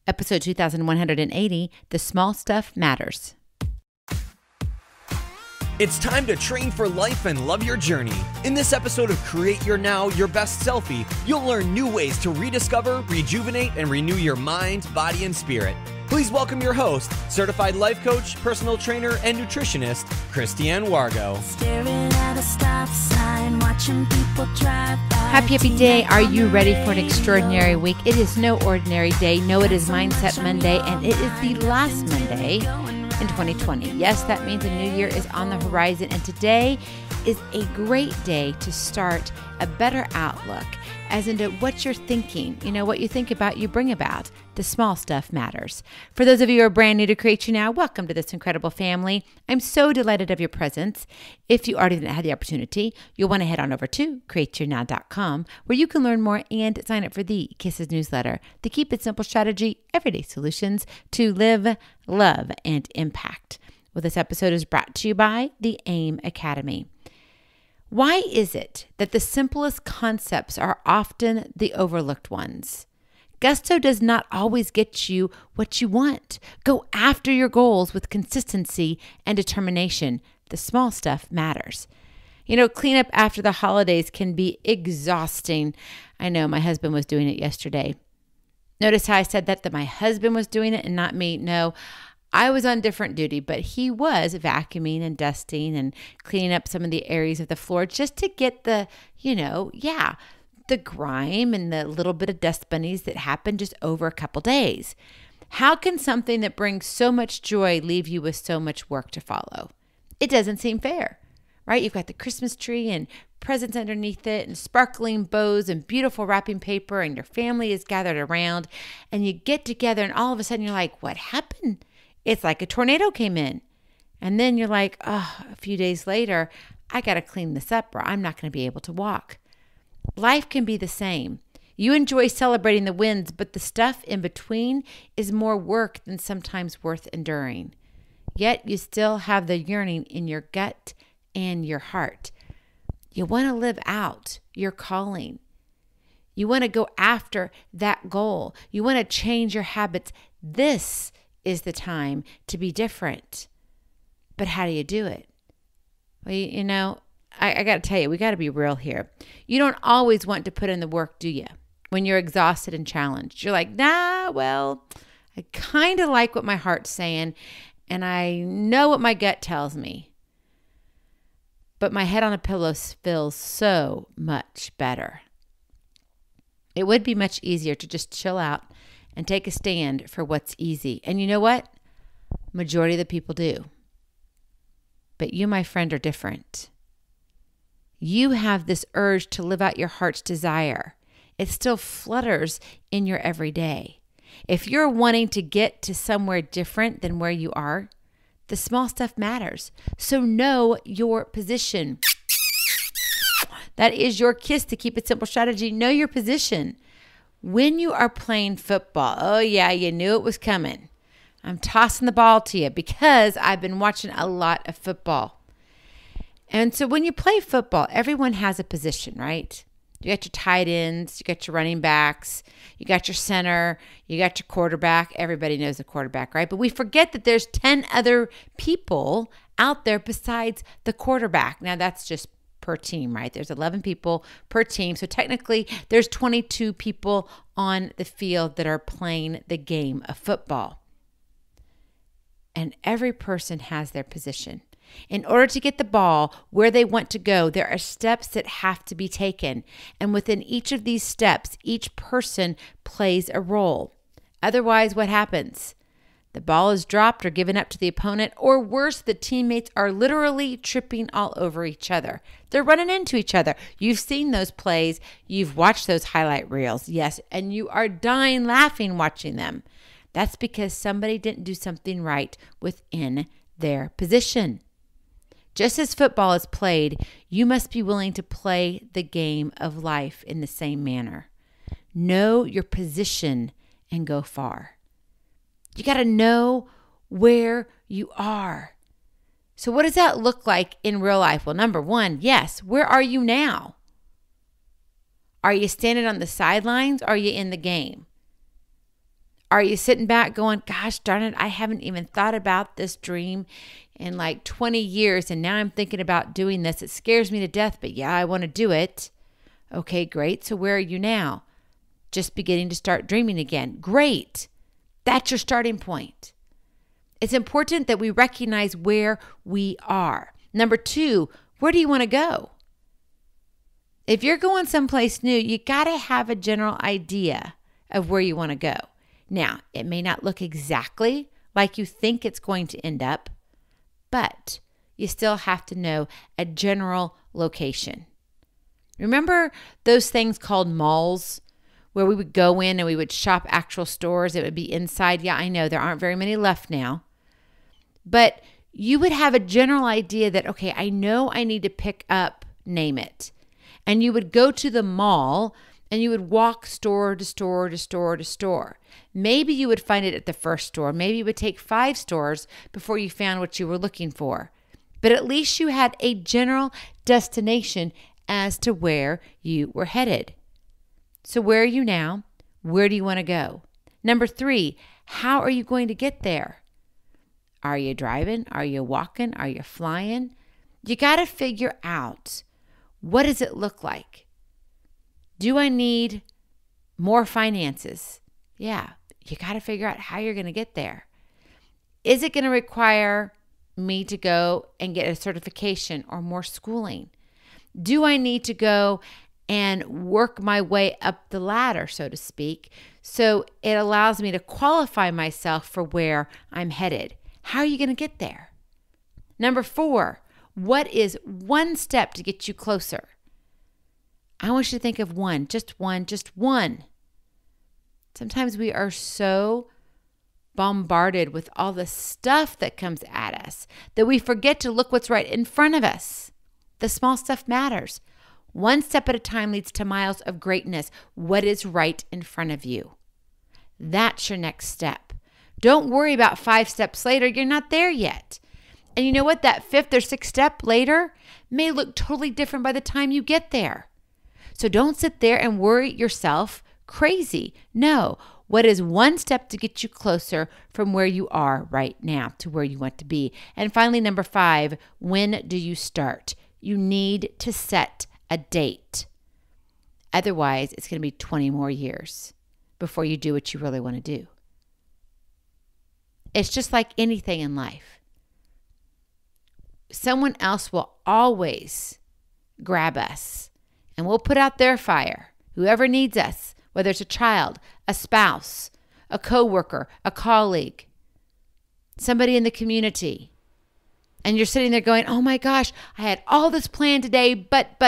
Episode 2180, The Small Stuff Matters. It's time to train for life and love your journey. In this episode of Create Your Now, Your Best Selfie, you'll learn new ways to rediscover, rejuvenate, and renew your mind, body, and spirit. Please welcome your host, certified life coach, personal trainer, and nutritionist, Christiane Wargo. Staring at a stop sign, watching people drive by. Happy day. Are you ready for an extraordinary week? It is no ordinary day. No, it is Mindset Monday, and it is the last Monday in 2020. Yes, that means a new year is on the horizon, and today is a great day to start a better outlook as into what you're thinking. You know, what you think about, you bring about. The small stuff matters. For those of you who are brand new to Create You Now, welcome to this incredible family. I'm so delighted of your presence. If you already had the opportunity, you'll want to head on over to createyournow.com, where you can learn more and sign up for the Kisses newsletter, the Keep It Simple strategy, everyday solutions to live, love, and impact. Well, this episode is brought to you by the AIM Academy. Why is it that the simplest concepts are often the overlooked ones? Gusto does not always get you what you want. Go after your goals with consistency and determination. The small stuff matters. You know, cleanup after the holidays can be exhausting. I know my husband was doing it yesterday. Notice how I said that my husband was doing it and not me? No, I was on different duty, but he was vacuuming and dusting and cleaning up some of the areas of the floor just to get the, the grime and the little bit of dust bunnies that happened just over a couple days. How can something that brings so much joy leave you with so much work to follow? It doesn't seem fair, right? You've got the Christmas tree and presents underneath it and sparkling bows and beautiful wrapping paper, and your family is gathered around, and you get together and all of a sudden you're like, what happened? It's like a tornado came in. And then you're like, a few days later, I got to clean this up or I'm not going to be able to walk. Life can be the same. You enjoy celebrating the wins, but the stuff in between is more work than sometimes worth enduring. Yet you still have the yearning in your gut and your heart. You want to live out your calling. You want to go after that goal. You want to change your habits. This is the time to be different. But how do you do it? Well, I got to tell you, we got to be real here. You don't always want to put in the work, do you? When you're exhausted and challenged. You're like, I kind of like what my heart's saying, and I know what my gut tells me. But my head on a pillow feels so much better. It would be much easier to just chill out and take a stand for what's easy. And you know what? Majority of the people do. But you, my friend, are different. You have this urge to live out your heart's desire. It still flutters in your everyday. If you're wanting to get to somewhere different than where you are, the small stuff matters. So know your position. That is your kiss to Keep It Simple strategy. Know your position. When you are playing football, oh yeah, you knew it was coming. I'm tossing the ball to you because I've been watching a lot of football. And so when you play football, everyone has a position, right? You got your tight ends, you got your running backs, you got your center, you got your quarterback. Everybody knows the quarterback, right? But we forget that there's 10 other people out there besides the quarterback. Now that's just per team, right? There's 11 people per team. So technically there's 22 people on the field that are playing the game of football. And every person has their position. In order to get the ball where they want to go, there are steps that have to be taken. And within each of these steps, each person plays a role. Otherwise, what happens? The ball is dropped or given up to the opponent, or worse, the teammates are literally tripping all over each other. They're running into each other. You've seen those plays. You've watched those highlight reels. Yes, and you are dying laughing watching them. That's because somebody didn't do something right within their position. Just as football is played, you must be willing to play the game of life in the same manner. Know your position and go far. You got to know where you are. So what does that look like in real life? Well, number one, yes, where are you now? Are you standing on the sidelines? Or are you in the game? Are you sitting back going, gosh darn it, I haven't even thought about this dream in like 20 years, and now I'm thinking about doing this. It scares me to death, but yeah, I want to do it. Okay, great. So where are you now? Just beginning to start dreaming again. Great. That's your starting point. It's important that we recognize where we are. Number 2, where do you want to go? If you're going someplace new, you got to have a general idea of where you want to go. Now, it may not look exactly like you think it's going to end up, but you still have to know a general location. Remember those things called malls where we would go in and we would shop actual stores? It would be inside. Yeah, I know there aren't very many left now. But you would have a general idea that, okay, I know I need to pick up, name it. And you would go to the mall and you would walk store to store to store to store. Maybe you would find it at the first store. Maybe it would take 5 stores before you found what you were looking for. But at least you had a general destination as to where you were headed. So where are you now? Where do you want to go? Number 3, how are you going to get there? Are you driving? Are you walking? Are you flying? You got to figure out, what does it look like? Do I need more finances? Yeah, you got to figure out how you're going to get there. Is it going to require me to go and get a certification or more schooling? Do I need to go and work my way up the ladder, so to speak, so it allows me to qualify myself for where I'm headed? How are you going to get there? Number 4, what is one step to get you closer? I want you to think of one, just one. Sometimes we are so bombarded with all the stuff that comes at us that we forget to look what's right in front of us. The small stuff matters. One step at a time leads to miles of greatness. What is right in front of you? That's your next step. Don't worry about 5 steps later. You're not there yet. And you know what? That 5th or 6th step later may look totally different by the time you get there. So don't sit there and worry yourself crazy. No. What is one step to get you closer from where you are right now to where you want to be? And finally, number 5, when do you start? You need to set a date. Otherwise, it's going to be 20 more years before you do what you really want to do. It's just like anything in life. Someone else will always grab us and we'll put out their fire. Whoever needs us, whether it's a child, a spouse, a coworker, a colleague, somebody in the community. And you're sitting there going, oh my gosh, I had all this planned today, but.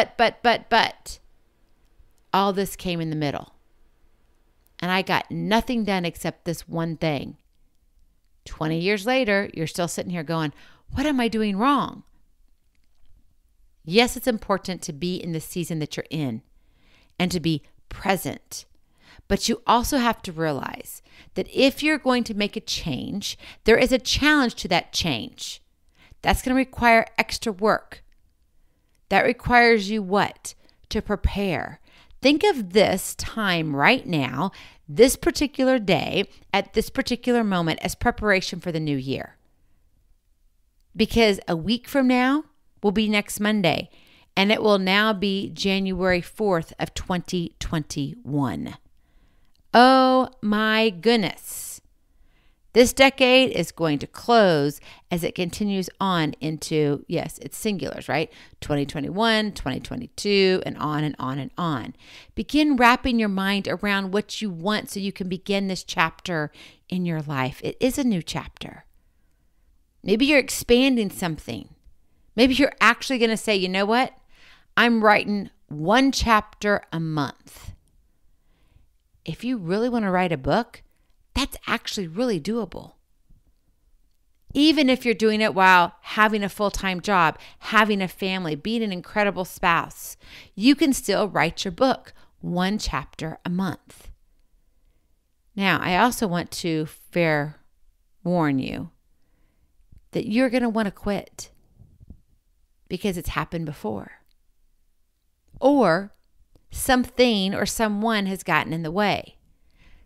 All this came in the middle. And I got nothing done except this one thing. 20 years later, you're still sitting here going, what am I doing wrong? Yes, it's important to be in the season that you're in and to be present. But you also have to realize that if you're going to make a change, there is a challenge to that change. That's going to require extra work. That requires you what? To prepare. Think of this time right now, this particular day, at this particular moment as preparation for the new year. Because a week from now will be next Monday, and it will now be January 4th of 2021. Oh my goodness. This decade is going to close as it continues on into, yes, it's singulars, right? 2021, 2022, and on and on and on. Begin wrapping your mind around what you want so you can begin this chapter in your life. It is a new chapter. Maybe you're expanding something. Maybe you're actually going to say, you know what? I'm writing 1 chapter a month. If you really want to write a book, that's actually really doable. Even if you're doing it while having a full-time job, having a family, being an incredible spouse, you can still write your book 1 chapter a month. Now, I also want to fair warn you that you're going to want to quit because it's happened before. Or something or someone has gotten in the way.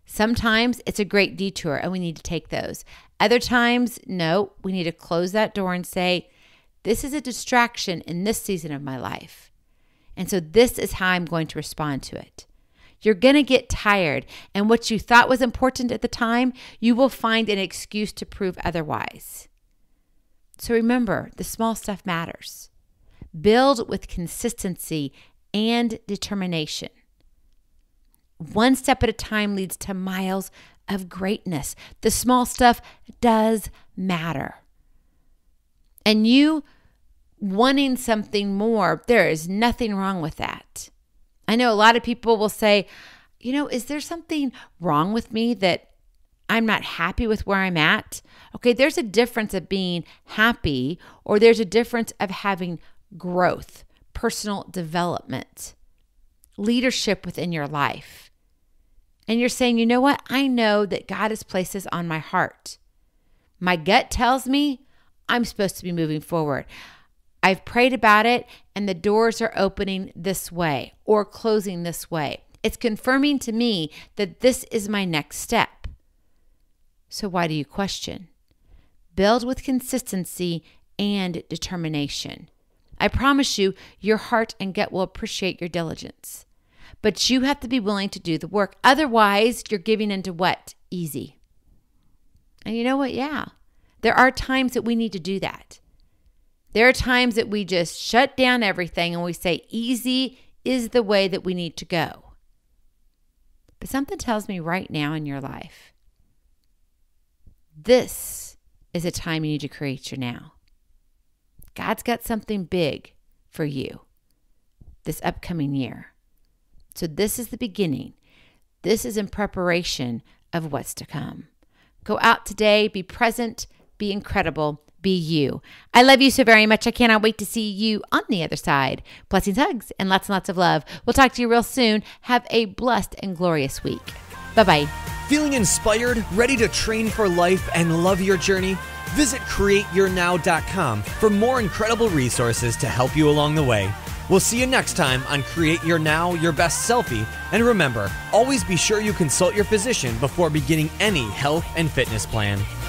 Sometimes it's a great detour and we need to take those. Other times, no, we need to close that door and say, this is a distraction in this season of my life. And so this is how I'm going to respond to it. You're going to get tired, and what you thought was important at the time, you will find an excuse to prove otherwise. So remember, the small stuff matters. Build with consistency and determination. One step at a time leads to miles of greatness. The small stuff does matter. And you wanting something more, there is nothing wrong with that. I know a lot of people will say, is there something wrong with me that I'm not happy with where I'm at? Okay, there's a difference of being happy, or there's a difference of having growth, personal development, leadership within your life. And you're saying, you know what? I know that God has placed this on my heart. My gut tells me I'm supposed to be moving forward. I've prayed about it, and the doors are opening this way or closing this way. It's confirming to me that this is my next step. So why do you question? Build with consistency and determination. I promise you, your heart and gut will appreciate your diligence. But you have to be willing to do the work. Otherwise, you're giving into what? Easy. And you know what? Yeah, there are times that we need to do that. There are times that we just shut down everything and we say easy is the way that we need to go. But something tells me right now in your life, this is a time you need to create your now. God's got something big for you this upcoming year. So this is the beginning. This is in preparation of what's to come. Go out today, be present, be incredible. Be you. I love you so very much. I cannot wait to see you on the other side. Blessings, hugs, and lots of love. We'll talk to you real soon. Have a blessed and glorious week. Bye-bye. Feeling inspired, ready to train for life and love your journey? Visit createyournow.com for more incredible resources to help you along the way. We'll see you next time on Create Your Now, Your Best Selfie. And remember, always be sure you consult your physician before beginning any health and fitness plan.